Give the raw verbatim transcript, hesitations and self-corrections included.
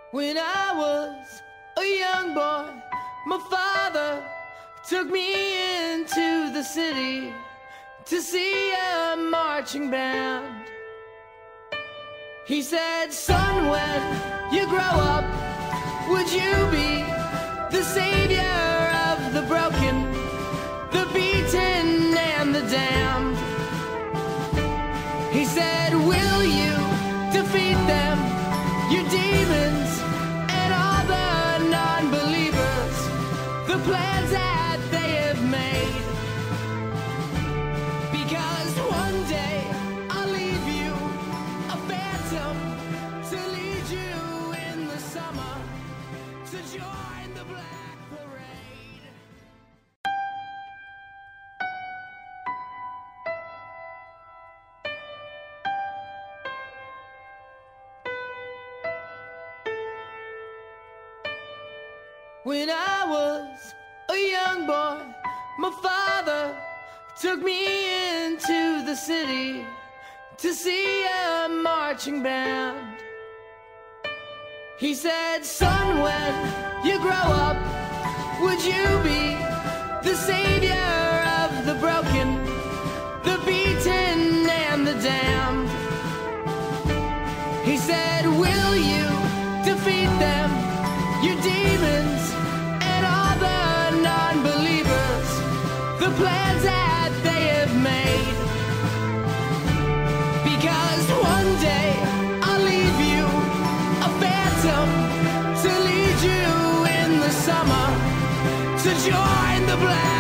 When I was a young boy, my father took me into the city to see a marching band. He said, son, when you grow up, would you be the savior of the broken, the beaten and the damned? He said, will you defeat them, your demons and all the non-believers, the plans that they have made? Because one day I'll leave you a phantom to lead you in the summer to join the Black Parade. When I was a young boy, my father took me into the city to see a marching band. He said, son, when you grow up, would you be the savior of the broken, the beaten and the damned? He said, will you defeat them, your demons and all the non-believers, the plans that they have made? Because one day I'll leave you a phantom to lead you in the summer to join the Black